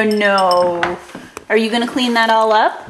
no, no. Are you gonna clean that all up?